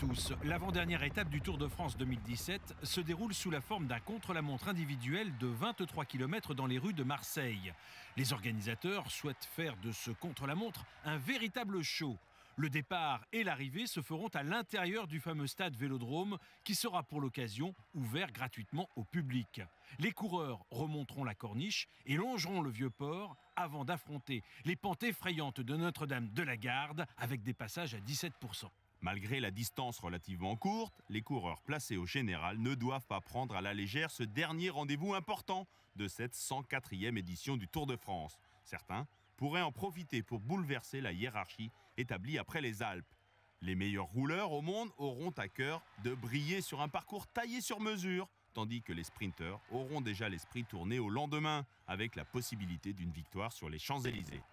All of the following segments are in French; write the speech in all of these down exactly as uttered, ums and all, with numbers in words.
tous. L'avant-dernière étape du Tour de France deux mille dix-sept se déroule sous la forme d'un contre-la-montre individuel de vingt-trois kilomètres dans les rues de Marseille. Les organisateurs souhaitent faire de ce contre-la-montre un véritable show. Le départ et l'arrivée se feront à l'intérieur du fameux stade Vélodrome qui sera pour l'occasion ouvert gratuitement au public. Les coureurs remonteront la corniche et longeront le Vieux-Port avant d'affronter les pentes effrayantes de Notre-Dame de la Garde avec des passages à dix-sept pour cent. Malgré la distance relativement courte, les coureurs placés au général ne doivent pas prendre à la légère ce dernier rendez-vous important de cette cent quatrième édition du Tour de France. Certains pourraient en profiter pour bouleverser la hiérarchie établie après les Alpes. Les meilleurs rouleurs au monde auront à cœur de briller sur un parcours taillé sur mesure, tandis que les sprinteurs auront déjà l'esprit tourné au lendemain, avec la possibilité d'une victoire sur les Champs-Élysées.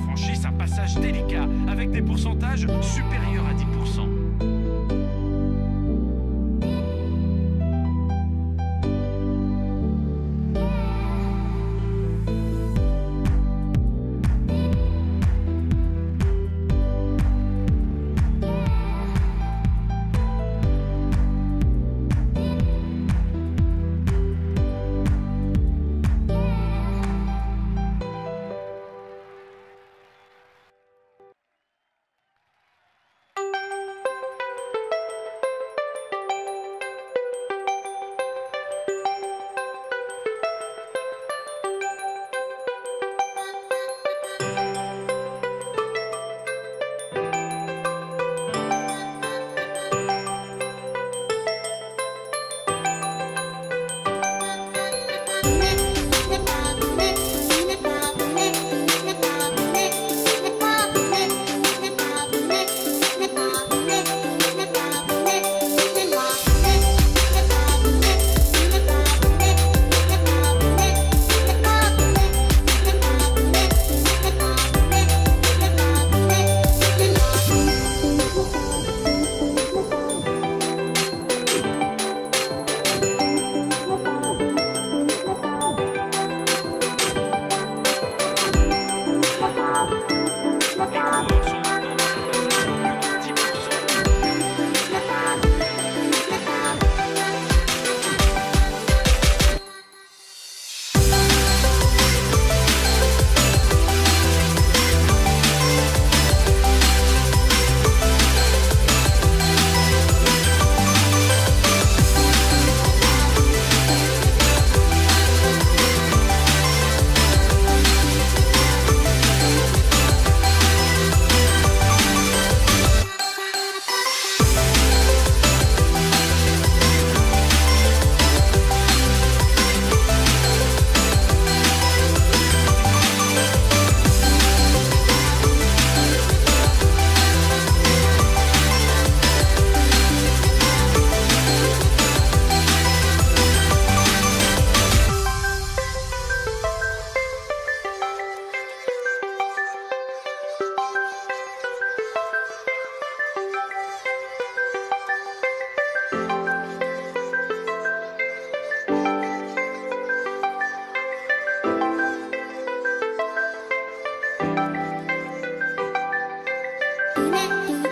délicat avec des pourcentages supérieurs à dix pour cent.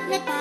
n'est pas